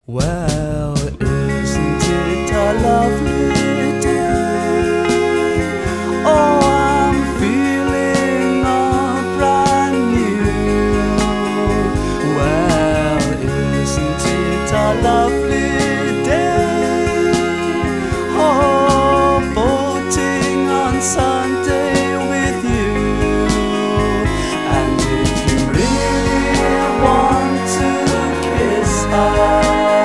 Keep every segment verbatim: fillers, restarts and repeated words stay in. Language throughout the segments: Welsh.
Well, isn't it a lovely day? Oh, I'm feeling all brand new. Well, isn't it a lovely day? Oh, boating on Sunday with you. And if you really want to kiss her,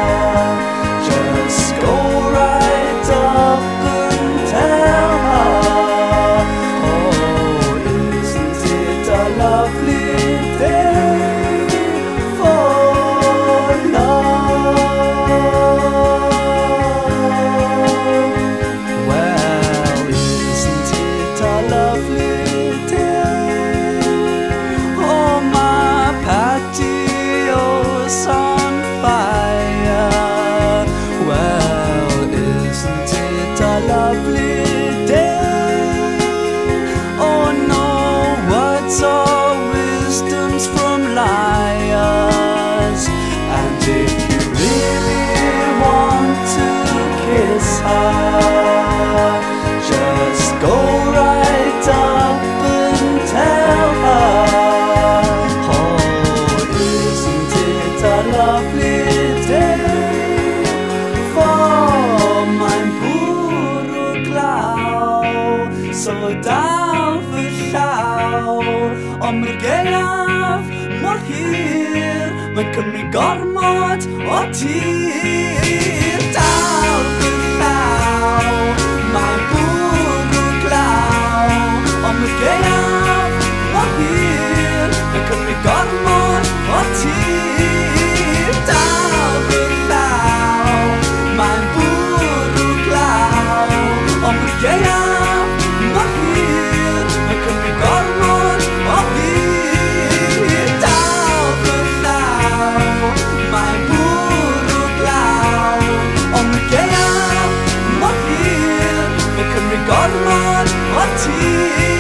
mae'n cymryd gormod o tir. Dal fy llaw, mae'n bwrw glaw, ond mae'r gaeaf mor hir, mae'n cymryd gormod o tir. Dal fy llaw, mae'n bwrw glaw, ond mae'r gaeaf mor hir, mae'n cymryd gormod o hir. Gormod o tir.